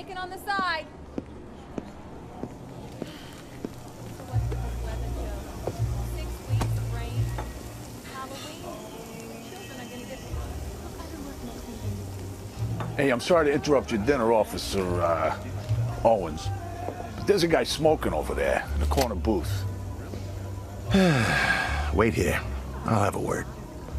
chicken on the side. So what's the weather, Joe? 6 weeks of rain. Halloween. Children are gonna get. Hey, I'm sorry to interrupt your dinner, Officer Owens. But there's a guy smoking over there in the corner booth. Wait here. I'll have a word.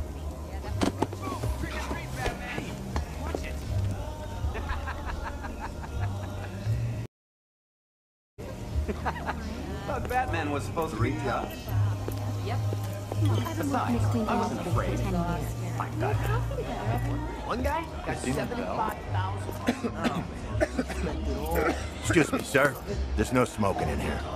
Thought Batman was supposed to reach out. Yep. Besides, I wasn't afraid. My God. One guy got 75,000. Excuse me, sir. There's no smoking in here.